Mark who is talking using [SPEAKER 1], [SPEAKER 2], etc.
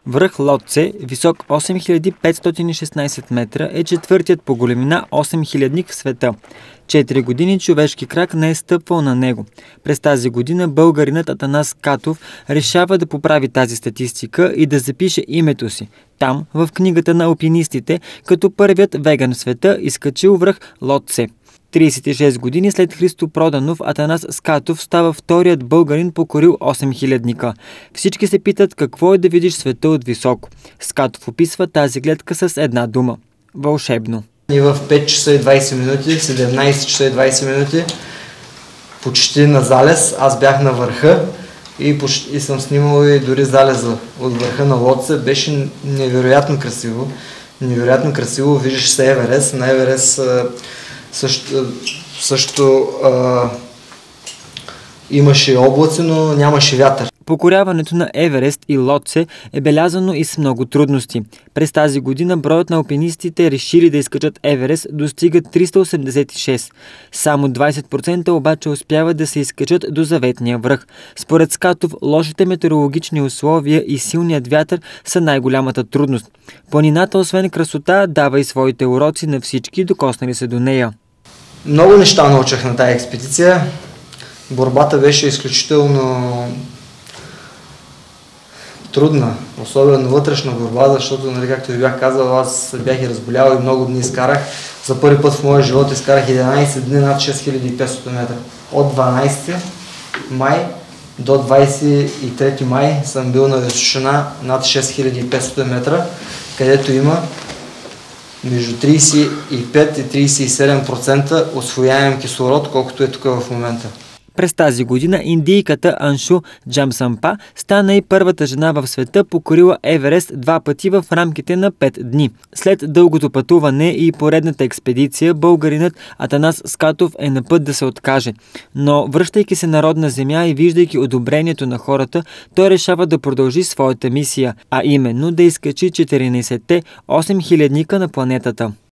[SPEAKER 1] Връх Лотсе, висок 8516 метра, е четвъртият по големина 8000-ник в света. 4 години човешки крак не е стъпвал на него. През тази година българинът Атанас Скатов решава да поправи тази статистика и да запише името си там, в книгата на алпинистите, като първият веган в света изкачил връх Лотсе. 36 години след Христо Проданов, Атанас Скатов става вторият българин покорил 8000-ника. Всички се питат какво е да видиш света от високо. Скатов описва тази гледка с една дума – вълшебно.
[SPEAKER 2] И в 5 часа и 20 минути, 17 часа и 20 минути, почти на залез, аз бях на върха и съм снимал и дори залеза от върха на Лотсе. Беше невероятно красиво. Невероятно красиво, виждаш се Еверест. На Еверест също имаше облаци, но нямаше вятър.
[SPEAKER 1] Покоряването на Еверест и Лотсе е белязано и с много трудности. През тази година броят на алпинистите, решили да изкачат Еверест, достига 386. Само 20% обаче успяват да се изкачат до заветния връх. Според Скатов, лошите метеорологични условия и силният вятър са най-голямата трудност. Планината, освен красота, дава и своите уроци на всички, докоснали се до нея.
[SPEAKER 2] Много неща научих на тази експедиция. Борбата беше изключително трудна, особено вътрешна борба, защото, нали, както ви бях казал, аз бях и разболял и много дни изкарах. За първи път в моя живот изкарах 11 дни над 6500 метра. От 12 май до 23 май съм бил на височина над 6500 метра, където има между 35 и 37% усвояем кислород, колкото е тук в момента.
[SPEAKER 1] През тази година индийката Аншу Джамсампа стана и първата жена в света, покорила Еверест 2 пъти в рамките на 5 дни. След дългото пътуване и поредната експедиция, българинът Атанас Скатов е на път да се откаже. Но връщайки се на родна земя и виждайки одобрението на хората, той решава да продължи своята мисия, а именно да изкачи 14-те 8000-ника на планетата.